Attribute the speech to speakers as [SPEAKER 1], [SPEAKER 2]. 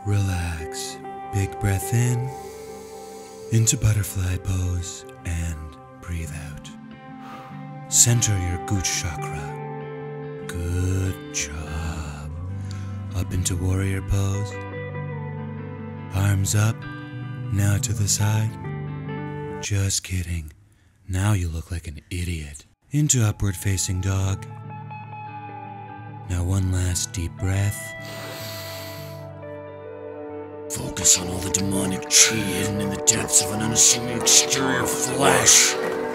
[SPEAKER 1] Relax. Big breath in, into butterfly pose, and breathe out. Center your Gooch chakra. Good job. Up into warrior pose. Arms up, now to the side. Just kidding. Now you look like an idiot. Into upward facing dog. Now one last deep breath. Focus on all the demonic chi hidden in the depths of an unassuming exterior flesh.